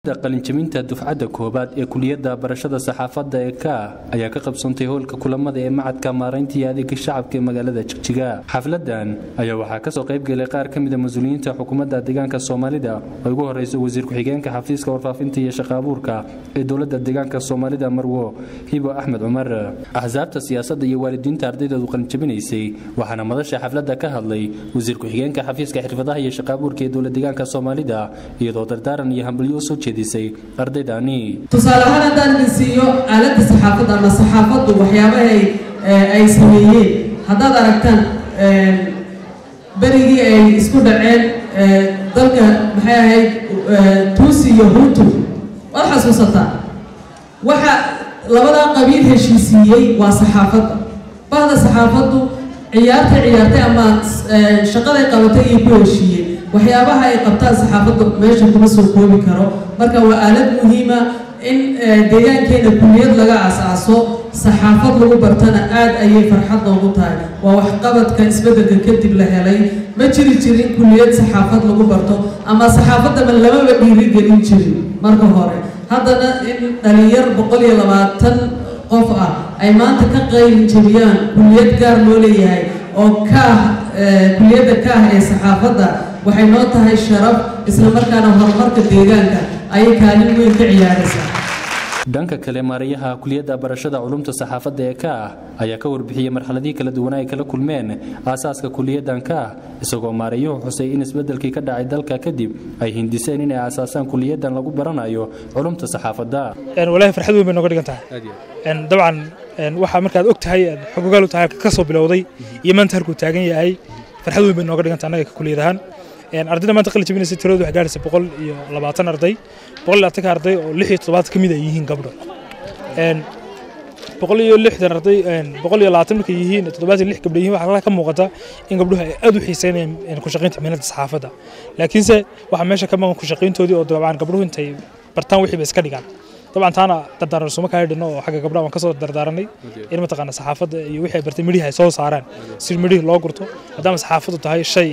qalinjabinta dufcadda koobaad ee kuliyadda barashada saxaafadda ee ka ayaa ka qabsantay howlka kulamada ee macadka maareynta iyo adeegga shacabka ee magaalada Jigjiga. Xafladan ayaa waxaa ka soo qayb galay qaar ka mid ah mas'uuliyiinta xukuumadda deegaanka Soomaalida oo ugu horeysay wasiir ku-xigeenka xafiiska warfaafinta iyo shaqaabuurka ee dowladda deegaanka Soomaalida Marwo Hibo Axmed Cumar. Axsaabta siyaasadda iyo waalidiinta ardayda qalinjabinaysay waxaana madasha xafladda ka hadlay wasiir ku-xigeenka xafiiska xirfadaha iyo shaqaabuurka ee dowladda deegaanka Soomaalida iyadoo dardaaran iyo hambalyo soo ardaydani tusaale ahaan haddaan idinsiiyo aaladda saxaafadda ama saxaafaddu waxyaabaha ay sameeyeen haddaad aragtaan berigii ay isku dhaceen dalka maxay ahayd Tuusi iyo Hutu waad xasuusataa waxa labadaa qabiil heshiisiiyey waa saxaafadda bahda saxaafaddu ciyaartay ama shaqaday qabatay iyo ku heshiiyeen waxyaabaha ay qabtaan saxaafaddu meesha kuma soo koobi karo marka waa aalad muhiima in deegaankeena kuliyad laga aasaaso saxaafad lagu bartana aad ayay farxad noogu tahay waa waxqabadka isbeddelka kadib la helay ma jiri jirin kuliyad saxaafad lagu barto ama saxaafadda lamaba dhiirigelin jirin marka hore haddana in dhalinyar 120 qof ah ay maanta ka qaylin jabiyaan kuliyad gaar loo leeyahay oo kuliyadda ka ee saxaafadda waxay noo tahay sharaf isla markaana horumarka deegaanka ay kaalin weyn ka ciyaaraysaa. dhanka kale maarayaha kuliyadda barashada culumta saxaafadda ee ka ayaa ka warbixiyay marxaladii kala duwan ay kala kulmeen aasaaska kuliyaddan ka isagoo maarayuhu xusay in isbeddelkii ka dhacay dalka kadib ay hindiseen inay aasaasaan kuliyaddan lagu baranayo culumta saxaafadda. walaahi farxad weyn bay nooga dhigan tahay dabcan waxa markaad og tahay xuquuqaal u tahay ka soo bilowday iyo maanta halkuu taagan yahay farxad weyn bay nooga dhigan tahay anaga kuliyadahan ardayda maanta qalin jabinaysa tiradu waxay gaaraysaa 120 arday 120 arday oo 67 ka mid ah yihiin gabdho 160 arday 120 markay yihiin 76 gabdho yihiin waxa ka muuqata in gabdhuhu ay aad u xiiseynayaan ku shaqaynta meelada saxaafadda laakiinse waxa meesha ka maqan ku shaqayntoodii oo dabcan gabdhuhu intay bartaan wixii bay iska dhigaan طبعا تانا دردارن سوما كايدنو حاجه gabdhaha waan ka soo dardaaranay in ma taqaan saxaafadda iyo wixii bartay midhihi ay soo saaraan si midhihi loo gurto hadama saxaafaddu tahay shay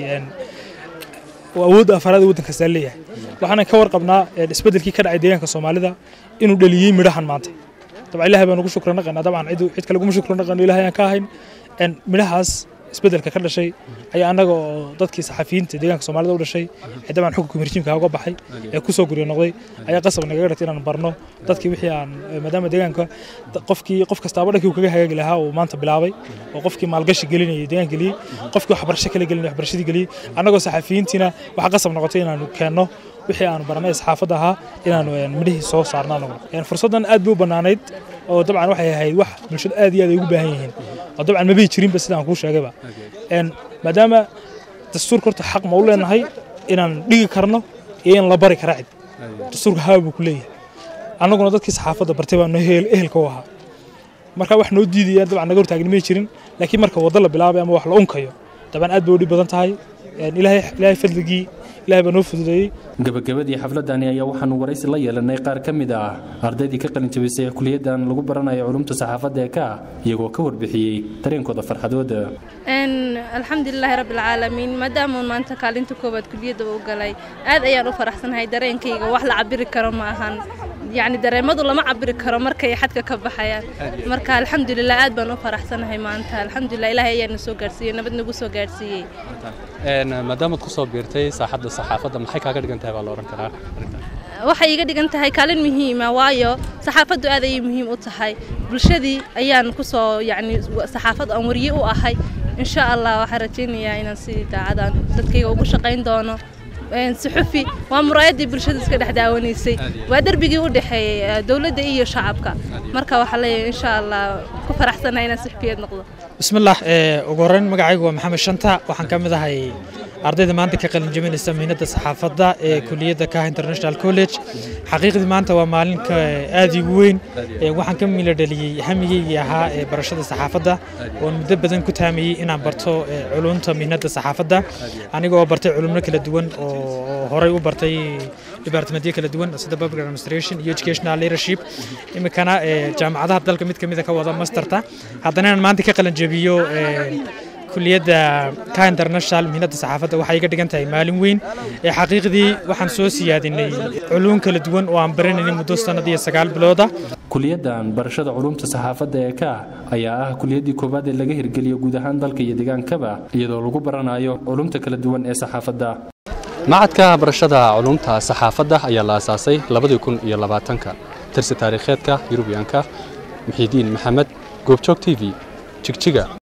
awood afraad waddanka saameeyay waxaan ka warqabnaa isbeddelkii ka dhacay deegaanka Soomaalida inuu dhaliyay midhahan maanta dabcan Ilaahay baan ugu shukranaqaynaa dabcan cid kale ugu shukranaqaynaa Ilaahay aan ka ahayn midhahaas isbeddelka ka dhashay ayaa anaga oo dadkii saxafiyiinta deegaanka Soomaalida u dhashay ay dabcan xukunka mirjiimka uga baxay ee ku soo guriyo noqday ayaa qasab naga dhigtay inaan barno dadkii wixii aan maadaama deegaanka qof kasta dhankii uu kaga hagaagi lahaa oo maanta bilaabay oo qofkii maalgashi gelinayay deegaanka galiyay qofkii waxbarasho kale gelinayay waxbarashadii galiyay anagoo saxafiyiintina waxa qasab noqotay inaan keenno wixii aan baranay saxaafadda ahaa inaan midhihii soo saarnaa fursadan aad buu banaanayd oo dabcan waxay ahayd wax bulshada aad iyo aad ugu baahan yihiin oo dabcan ma bii jirin ba sidaan ku sheegayba maadaama dastuurka horta xaq ma u leenahay inaan dhigi karno iyo in la bari karo cid dastuurka haabo ku leeyahay annaguna dadkii saxaafadda bartay baan ehelka u ahaa marka wax noo diidayaan dabcan naga hortaagin ma jirin laakiin marka wada la bilaabay ama wax la unkayo dabcan aad bay u dhib badan tahay ilaahay fadligii ilaahay baa noo fududeeyay gabagabadii xafladani ayaa waxaanu waraysi la yeelanay qaar ka mid ah ardaydii ka qalin jabisay kuliyaddan lagu baranayo culumta saxaafadda ee ka iyagoo ka warbixiyay dareenkooda farxadooda alxamdulillahi rabbil caalamiin maadaama maanta kaalinta koobaad kuliyadda u galay aad ayaan u faraxsanahay dareenkayga wax la cabiri karo ma ahan يعني dareemadu lama cabiri karo markay xadka ka baxayaan marka alxamdulillah aad baan u faraxsanahay maanta alxamdulillah ilaahay ayaa soo gaarsiiyay nabad nagu soo gaarsiiyay maadaama ku soo biirtay saaxadda saxaafadda maxay kaaga dhigan tahay baa la oran karaa waxay iga dhigan tahay kaalin muhiim ah waayo saxaafaddu aad ay muhiim u tahay bulshadii ayaan ku soo yani saxaafad aan wariye u ahay insha Allah waxa rajaynayaa inaan si daacadaan dadkayga ugu shaqayn doono صحفي ومرايدي بالشدة كده حداونيسي وقدر بيجي ودحي دولة إيه شعبك مركب وحلي إن شاء الله كفر أحسن هنا صحفيات نقطة. بسم الله وقرن مقعي محمد شنطة وحنكمل ده هاي أرضي ما عندك قلنا جميل السمينة الصحافة كلية كاه انترناشنال كوليج حقيقة ما أنت ومالك آدي وين وحنكمل دلي همي ياها برشة الصحافة والمدة بدن كنت همي إن برتو علوم تمينة الصحافة أنا جو برتو علوم كلا دوان هراي وبرتي ديبارتمنتية كلا دوان سيدا بابل أدمنستريشن educational leadership إما كان جامعة هذا كمية كوضع ماسترتا هذا أنا ما عندك قلنا جبيو kuliyadda ka international mihnada saxaafadda waxay iga dhigan tahay maalin weyn ee xaqiiqdii waxaan soo siyaadinay culuum kala duwan oo aan baranaynay muddo sanad iyo 9 bilood kuliyaddan barashada culuumta saxaafadda ee ka ayaa ah kuliyaddii koobaad ee laga hirgeliyo guud ahaan dalka iyo deegaankaba iyadoo lagu baranayo culuumta kala duwan ee saxaafadda. macadka barashada culuumta saxaafadda ayaa la aasaasay 2020 tirsi taariikheedka Yurubiyaanka Muxiidiin Maxamed Goobjoog TV Jigjiga.